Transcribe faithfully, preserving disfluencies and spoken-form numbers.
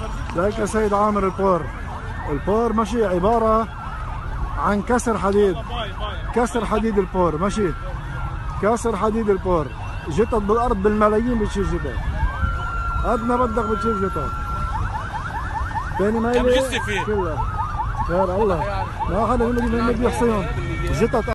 لك يا سيد عامر البور. البور ماشي عبارة عن كسر حديد، كسر حديد البور ماشي، كسر حديد البور. جتت بالارض بالملايين بتشيل جتت، قد ما بدك بتشيل جتت. ثاني ميلة كلها خير الله، ما حدا منهم بيحصيهم جتت.